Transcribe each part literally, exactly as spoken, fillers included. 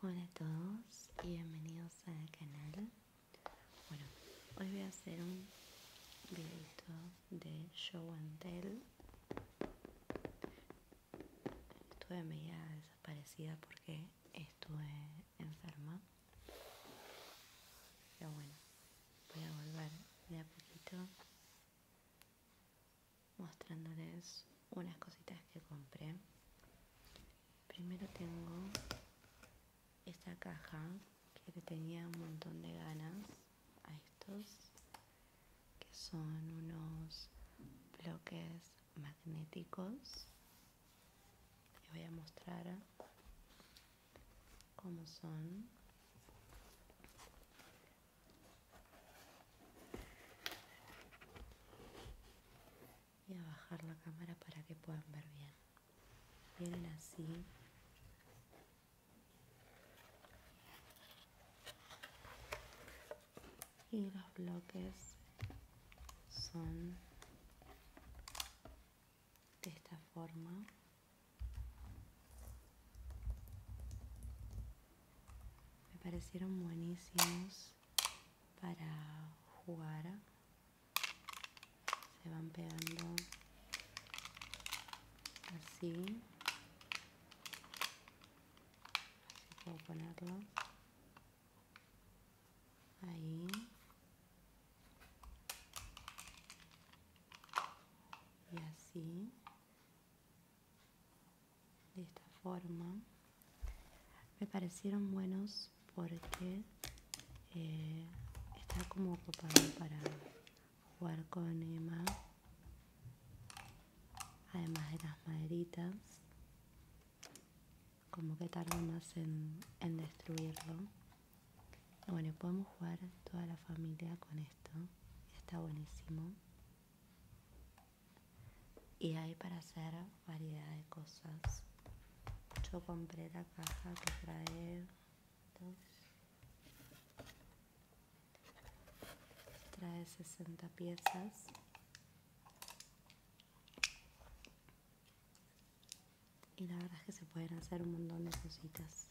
Hola a todos y bienvenidos al canal. Bueno, hoy voy a hacer un videito de show and tell. Estuve media desaparecida porque estuve enferma, pero bueno, voy a volver de a poquito mostrándoles unas cositas que compré. Primero tengo esta caja que le tenía un montón de ganas a estos, que son unos bloques magnéticos. Les voy a mostrar cómo son. Voy a bajar la cámara para que puedan ver bien. Vienen así. Y los bloques son de esta forma. Me parecieron buenísimos para jugar. Se van pegando así. Así puedo ponerlo. Ahí. Y así. De esta forma. Me parecieron buenos porque eh, está como ocupado para jugar con Emma, además de las maderitas, como que tarda más en, en destruirlo. Y bueno, podemos jugar toda la familia con esto, está buenísimo. Y hay para hacer variedad de cosas. Yo compré la caja que trae dos, trae sesenta piezas. Y la verdad es que se pueden hacer un montón de cositas.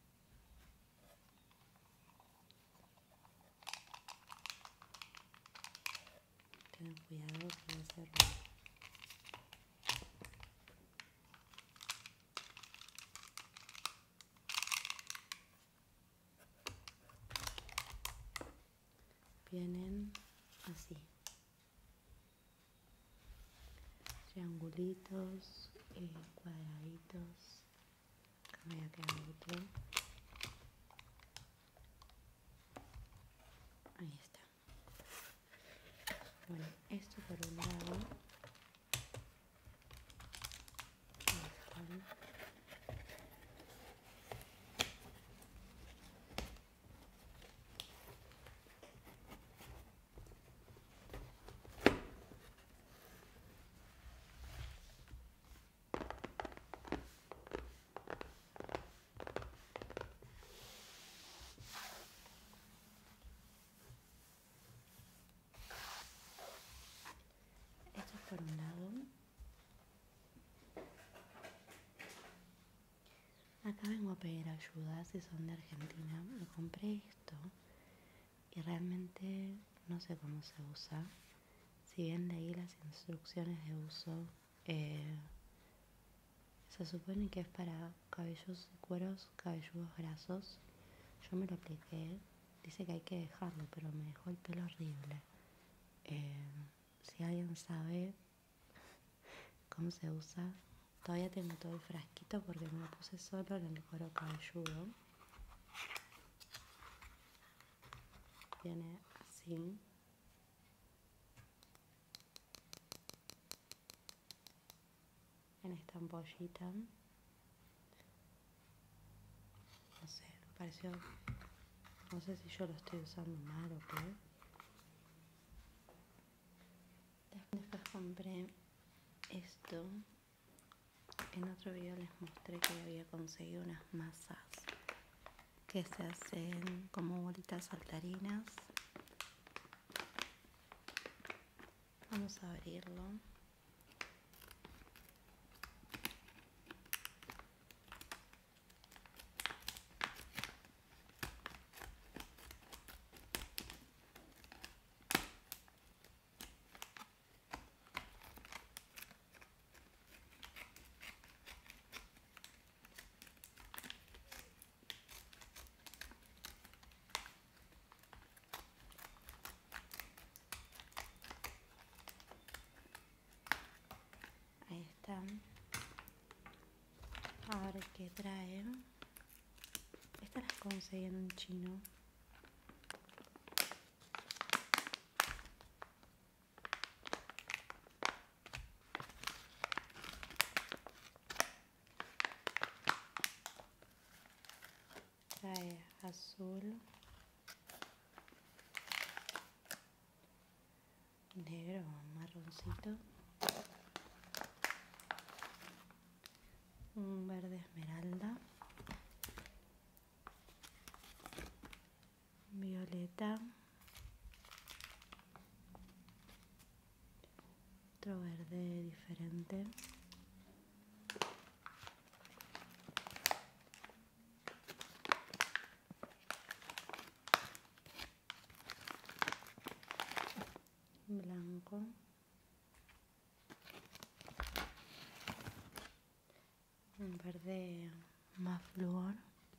Ten cuidado que va a ser ruido. Vienen así. Triangulitos, eh, cuadraditos. Acá me voy a quedar otro. Ahí está. Bueno, esto por un lado. Ahí están. Esto por un lado. Acá vengo a pedir ayuda si son de Argentina. Me compré esto y realmente no sé cómo se usa. Si bien leí las instrucciones de uso, eh, se supone que es para cabellos y cueros cabelludos grasos. Yo me lo apliqué. Dice que hay que dejarlo, pero me dejó el pelo horrible. Eh, si alguien sabe cómo se usa, todavía tengo todo el frasquito porque me lo puse solo en el cuero cabelludo. Viene así. En esta ampollita. No sé, me pareció... No sé si yo lo estoy usando mal o qué. Después compré esto. En otro video les mostré que había conseguido unas masas que se hacen como bolitas saltarinas. Vamos a abrirlo. que trae, estas las conseguí en un chino. Trae azul, negro o marroncito, un verde esmeralda, violeta, otro verde diferente, blanco, un verde más flúor,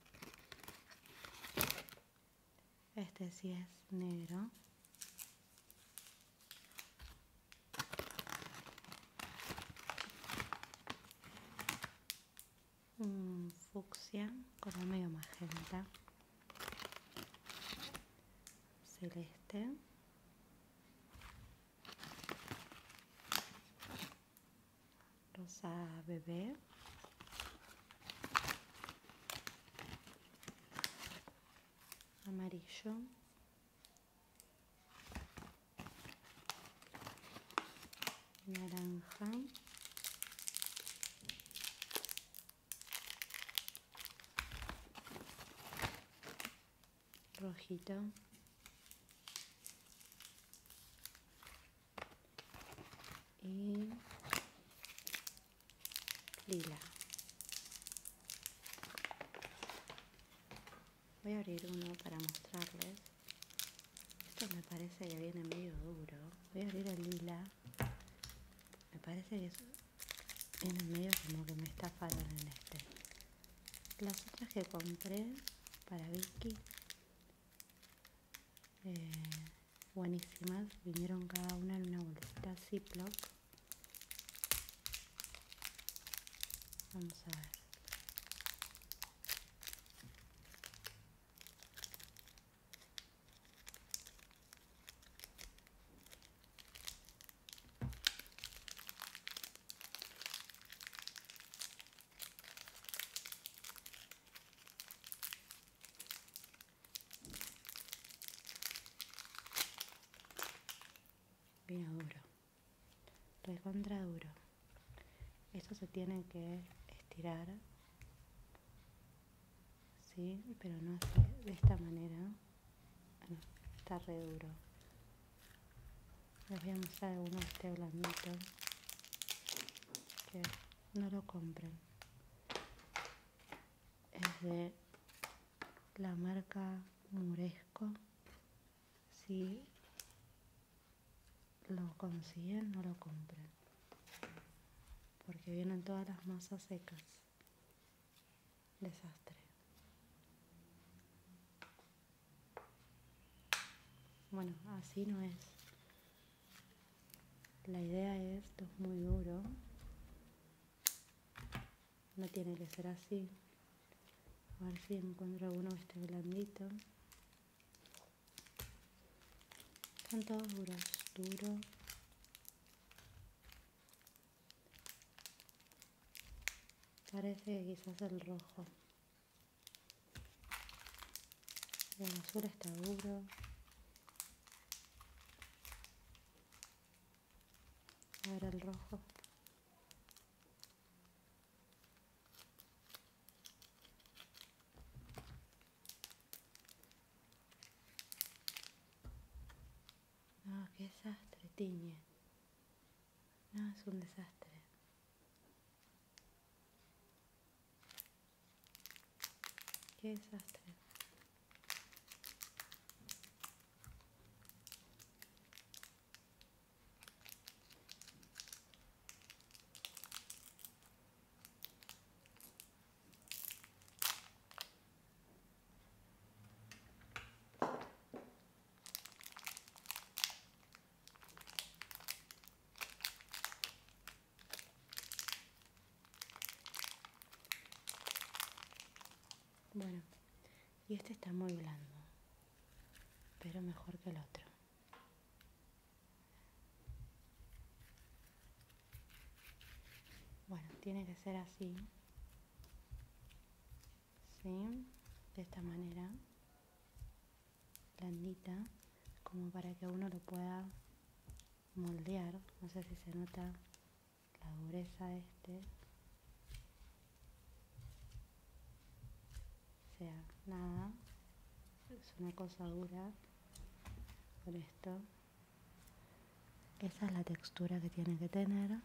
este sí es negro, un fucsia como medio magenta, celeste, rosa bebé, amarillo, naranja, rojito, y lila. Voy a abrir uno para mostrarles. Esto me parece que viene medio duro. Voy a abrir el lila. Me parece que eso viene medio como que me estafaron en este. Las otras que compré para Vicky, eh, buenísimas. Vinieron cada una en una bolsita Ziploc. Vamos a ver. Vino duro, recontra duro. Esto se tiene que estirar, sí, pero no así, de esta manera. Bueno, está re duro. Les voy a mostrar alguno de este blandito, que no lo compren. Es de la marca Muresco. Si lo consiguen, no lo compren, porque vienen todas las masas secas. Desastre. Bueno, así no es. La idea es, esto es muy duro. No tiene que ser así. A ver si encuentro uno que esté blandito. Están todos duros, duros. Parece que quizás el rojo. El azul está duro. A ver el rojo. No, qué desastre, tiñe. No, es un desastre. Qué desastre. Y este está muy blando, pero mejor que el otro. Bueno, tiene que ser así, ¿sí? De esta manera, blandita, como para que uno lo pueda moldear. No sé si se nota la dureza de este. O sea, nada, es una cosa dura con esto. Esa es la textura que tiene que tener.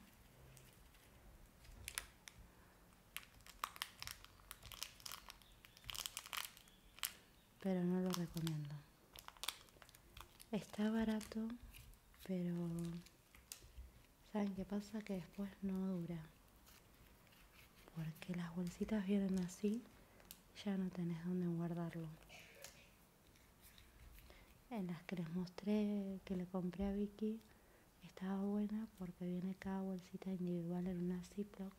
Pero no lo recomiendo. Está barato, pero ¿saben qué pasa? Que después no dura. Porque las bolsitas vienen así, ya no tenés dónde guardarlo. En las que les mostré que le compré a Vicky, estaba buena porque viene cada bolsita individual en una Ziploc.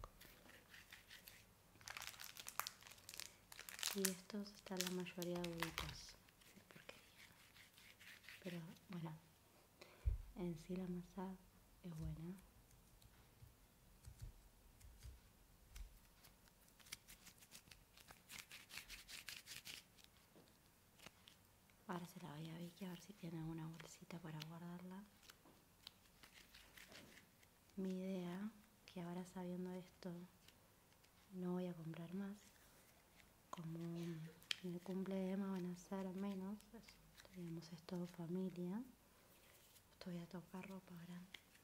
Y estos están la mayoría duritos. Pero bueno, en sí la masa es buena. Ahora se la voy a Vicky a ver si tiene una bolsita para guardarla. Mi idea, que ahora sabiendo esto, no voy a comprar más. Como en el cumple de Emma van a ser menos, digamos, es todo familia. Esto voy a tocar ropa ahora.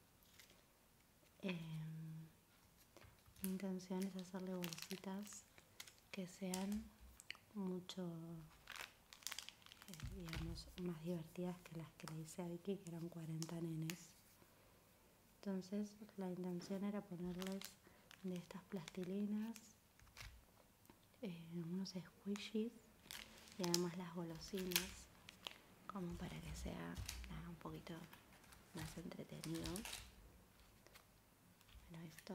Eh, mi intención es hacerle bolsitas que sean mucho, eh, digamos, más divertidas que las que le hice a Vicky, que eran cuarenta nenes. Entonces la intención era ponerles de estas plastilinas, eh, unos squishies y además las golosinas, como para que sea nada, un poquito más entretenido. Bueno, esto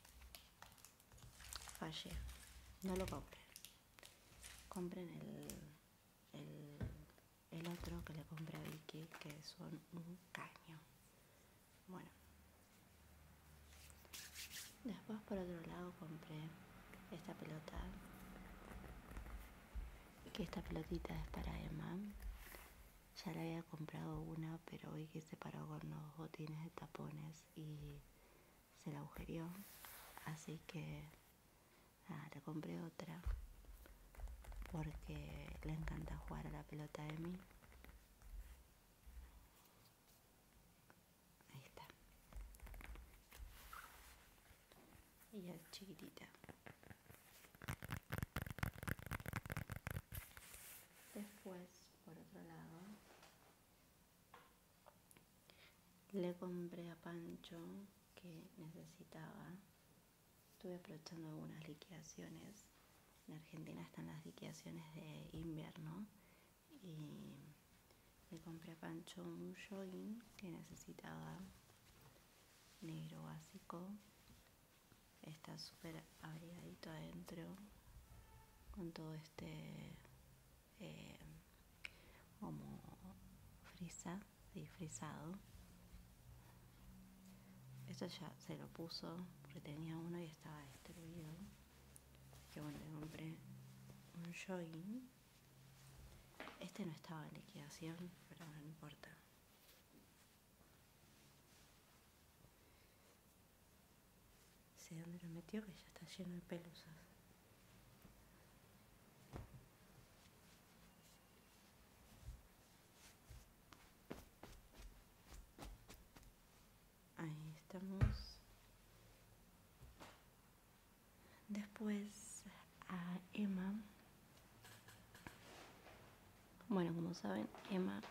fallé, no lo compren. Compren el, el, el otro que le compré a Vicky, que son un caño. Bueno, después por otro lado compré esta pelota, que esta pelotita es para Emma. Ya le había comprado una, pero vi que se paró con los botines de tapones y se la agujereó, así que nada, le compré otra porque le encanta jugar a la pelota de mí. Ahí está. Y es chiquitita. Después, por otro lado, le compré a Pancho, que necesitaba. Estuve aprovechando algunas liquidaciones. En Argentina están las liquidaciones de invierno y le compré a Pancho un jogging que necesitaba, negro básico. Está súper abrigadito adentro con todo este eh, como frisa y frisado. Esto ya se lo puso porque tenía uno y estaba destruido. Que bueno, le compré un jogging. Este no estaba en liquidación, pero no importa. No sé dónde lo metió, que ya está lleno de pelusas. Ahí estamos. Después a Emma. Bueno, como saben, Emma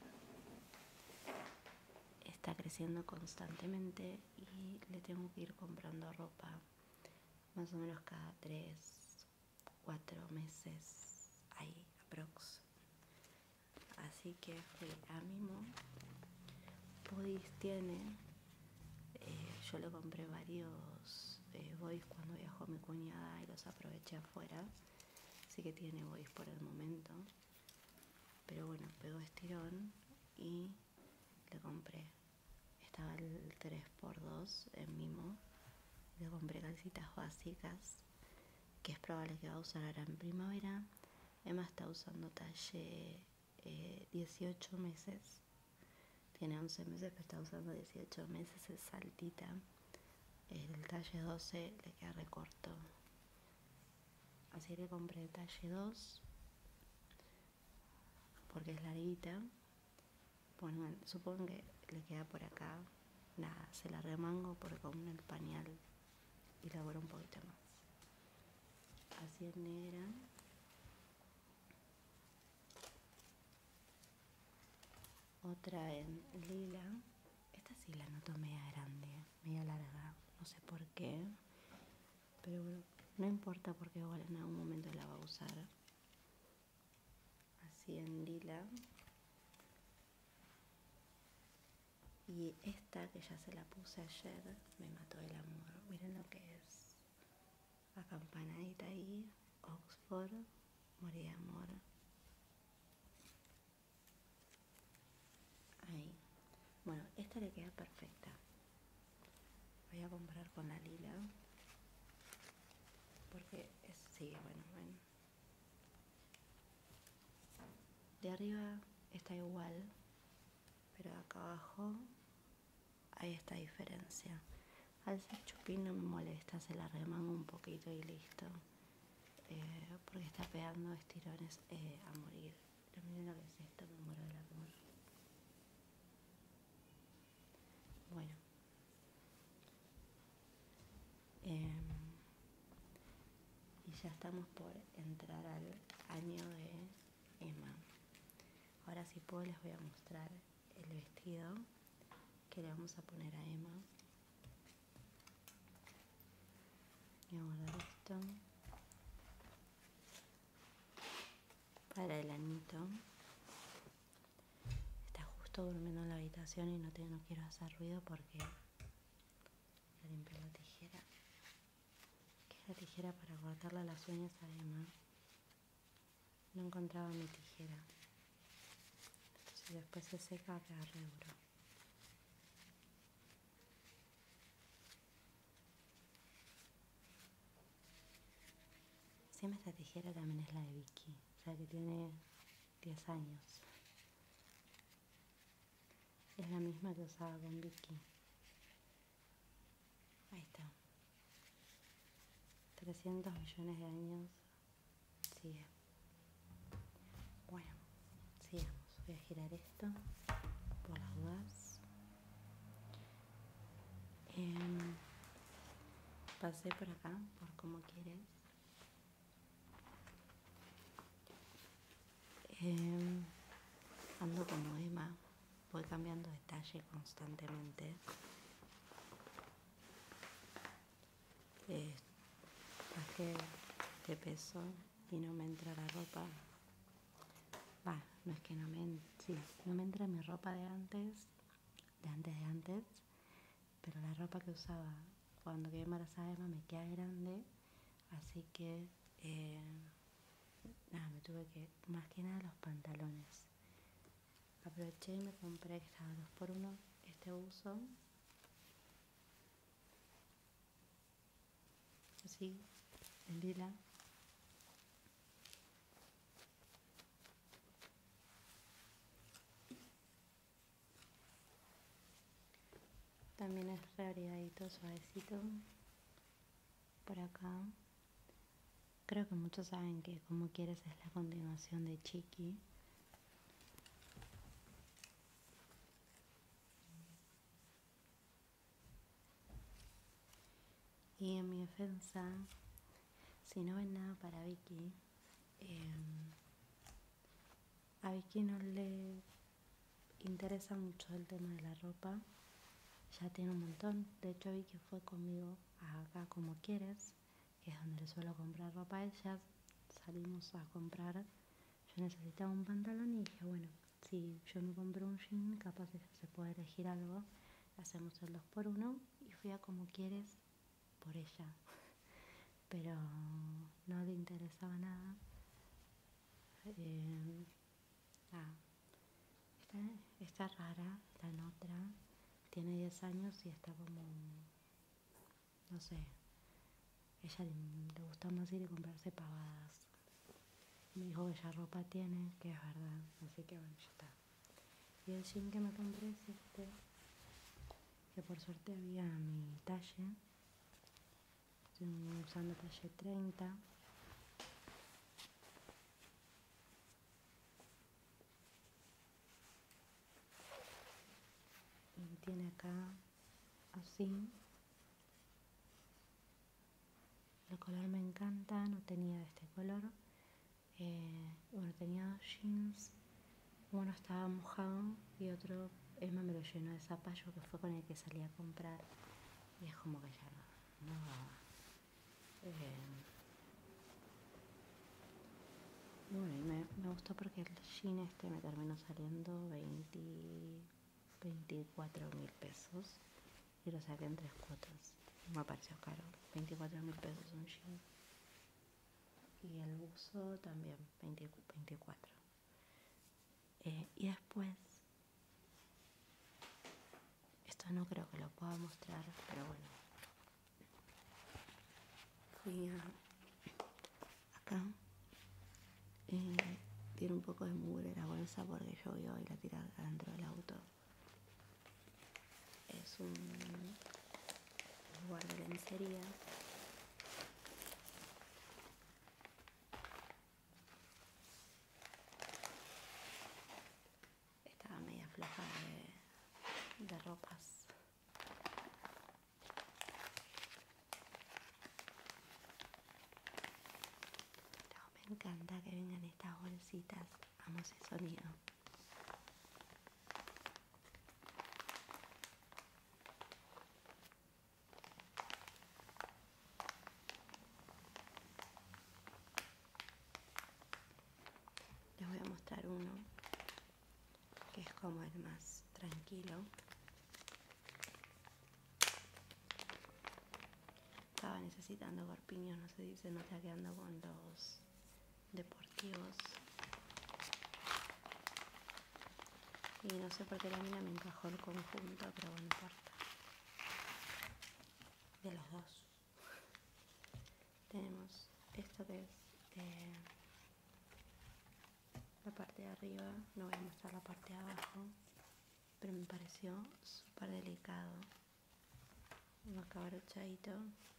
está creciendo constantemente y le tengo que ir comprando ropa más o menos cada tres, cuatro meses, ahí aprox. Así que fui a Mimo. Podis tiene, eh, yo le compré varios eh, boys cuando viajó mi cuñada y los aproveché afuera. así que tiene voice por el momento. Pero bueno, pegó estirón y le compré. Estaba el tres por dos en Mimo. Le compré calcitas básicas, que es probable que va a usar ahora en primavera. Emma está usando talle eh, dieciocho meses. Tiene once meses, pero está usando dieciocho meses, es saltita. El talle doce le queda recorto. Así que le compré el talle dos, porque es larguita. Bueno, supongo que le queda por acá. Nada, se la remango porque con el pañal y la abro un poquito más. Así es negra. Otra en lila. Esta sí la noto media grande, media larga. No sé por qué. Pero bueno, no importa porque igual en algún momento la va a usar. Así en lila. Y esta que ya se la puse ayer, me mató el amor. Miren lo que es. Acampanadita ahí. Oxford. Morí de amor. Ahí. Bueno, esta le queda perfecta. Voy a comprar con la lila. Porque es, sí, bueno, bueno. De arriba está igual. Pero acá abajo hay esta diferencia. Al ser chupín no me molesta, se la remango un poquito y listo. Eh, porque está pegando estirones eh, a morir. Pero miren lo que es esto, me muero del amor. Bueno. Eh, y ya estamos por entrar al año de Emma. Ahora si puedo les voy a mostrar el vestido que le vamos a poner a Emma. Voy a guardar esto para el anito. Está justo durmiendo en la habitación y no, te, no quiero hacer ruido porque le limpié la tijera. Que es la tijera para cortarle las uñas a Emma. No encontraba mi tijera. Entonces después se seca, queda re duro. Encima esta tijera también es la de Vicky, o sea que tiene diez años. Es la misma que usaba con Vicky. Ahí está. trescientos millones de años. Sigue. Bueno, sigamos. Voy a girar esto por las dudas. Eh, pasé por acá, por como quieres. Eh, ando como Emma. Voy cambiando de talle constantemente. Eh, bajé de peso y no me entra la ropa. Va, no es que no me entra, sí, no me entra mi ropa de antes, de antes de antes, pero la ropa que usaba cuando quedé embarazada de Emma me queda grande, así que eh, nada, me tuve que, más que nada los pantalones. Aproveché y me compré, que estaba dos por uno, este uso. Así, en lila. También es re abrigadito, suavecito. Por acá. Creo que muchos saben que Como Quieres es la continuación de Chiqui. Y en mi defensa, si no ven nada para Vicky, eh, a Vicky no le interesa mucho el tema de la ropa. Ya tiene un montón. De hecho, Vicky fue conmigo a acá Como Quieres, que es donde le suelo comprar ropa a ella. Salimos a comprar. Yo necesitaba un pantalón y dije, bueno, si yo me compro un jean, capaz ella se puede elegir algo. Hacemos el dos por uno y fui a Como Quieres por ella. Pero no le interesaba nada. Eh, ah, está, está rara la Notra. Tiene diez años y está como, no sé, ella le, le gusta más ir y comprarse pavadas. Me dijo que ya ropa tiene, que es verdad, así que bueno, ya está. Y el jean que me compré es este, que por suerte había mi talle. Estoy usando talle treinta. Y tiene acá así. El color me encanta, no tenía de este color. Eh, bueno, tenía dos jeans. Uno estaba mojado y otro, Emma me lo llenó de zapallo, que fue con el que salí a comprar. Y es como que ya no, no daba. Eh, bueno, y me, me gustó porque el jean este me terminó saliendo veinte, veinticuatro mil pesos. Y lo saqué en tres cuotas. Me pareció caro. veinticuatro mil pesos un jean. Y el buzo también, veinte, veinticuatro. Eh, y después, esto no creo que lo pueda mostrar, pero bueno. Fui a, acá. Eh, tiene un poco de mugre la bolsa porque llovió y la tiré adentro del auto. Es un lugar de lencería. Estaba media floja de, de ropas. No, me encanta que vengan estas bolsitas. Amo ese sonido. Les voy a mostrar uno que es como el más tranquilo. Estaba necesitando corpiños, no sé si se nota que ando con los deportivos. Y no sé por qué la mina me encajó el conjunto, pero bueno, no importa. De los dos. Tenemos esto que es eh, la parte de arriba. No voy a mostrar la parte de abajo, pero me pareció súper delicado. Un acabaruchadito.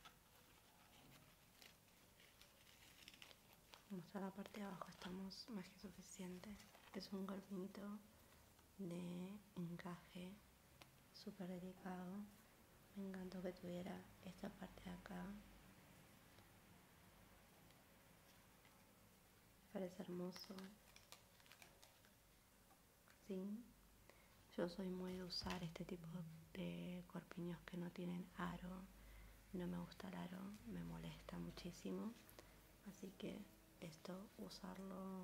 Voy a mostrar la parte de abajo, estamos más que suficiente. Es un corpiñito de encaje súper delicado. Me encantó que tuviera esta parte de acá. Parece hermoso. Sí. Yo soy muy de usar este tipo de corpiños que no tienen aro. No me gusta el aro, me molesta muchísimo. Así que esto, usarlo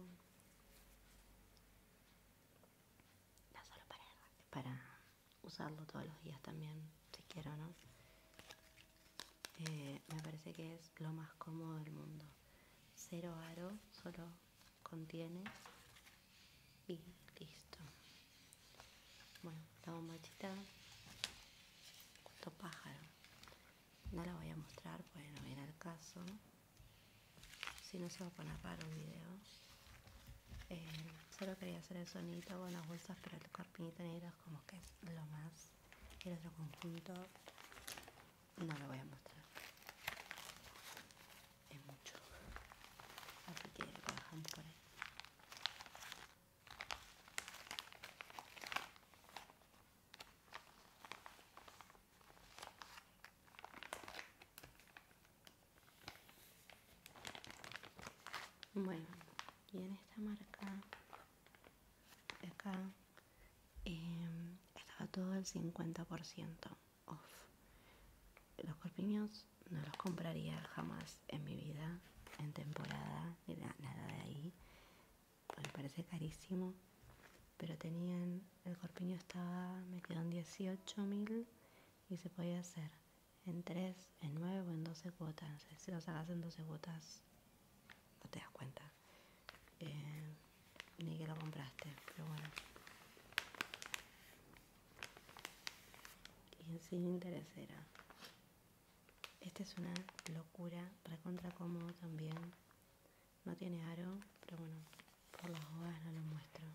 no solo para, para usarlo todos los días también, si quiero, ¿no? Eh, me parece que es lo más cómodo del mundo. Cero aro, solo contiene y listo. Bueno, la bombachita, justo pájaro. No la voy a mostrar porque no viene al caso. Si no, se va a poner raro el video. Eh, solo quería hacer el sonidito con las bolsas, pero el corpiñito negro es como que es lo más. El otro conjunto no lo voy a mostrar. Es mucho. Así que lo dejamos por ahí. Bueno, y en esta marca de acá eh, estaba todo el cincuenta por ciento off. Los corpiños no los compraría jamás en mi vida en temporada, ni nada de ahí, pues me parece carísimo. Pero tenían, el corpiño estaba, me quedó en dieciocho mil y se podía hacer en tres, en nueve o en doce cuotas. Si lo sacas en doce cuotas no te das cuenta. Eh, sin interesera. Esta es una locura, recontra cómodo también. No tiene aro, pero bueno, por las dudas no lo muestro.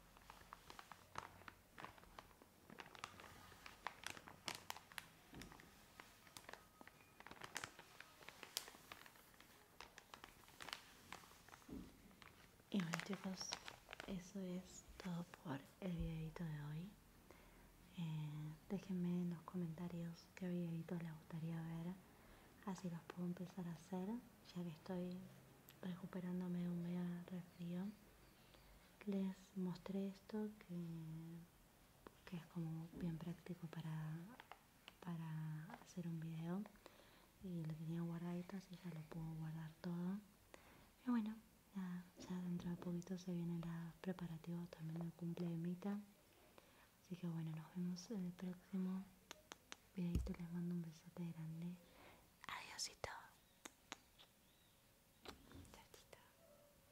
Y bueno chicos, eso es todo por el videito de hoy. Eh, déjenme en los comentarios qué videitos les gustaría ver, así los puedo empezar a hacer, ya que estoy recuperándome de un mega resfrío. Les mostré esto que, que es como bien práctico para, para hacer un video, y lo tenía guardadito, así ya lo puedo guardar todo. Y bueno, nada, ya dentro de poquito se vienen los preparativos también del cumple de Mita. Así que bueno, nos vemos en el próximo videito. Les mando un besote grande. Adiósito.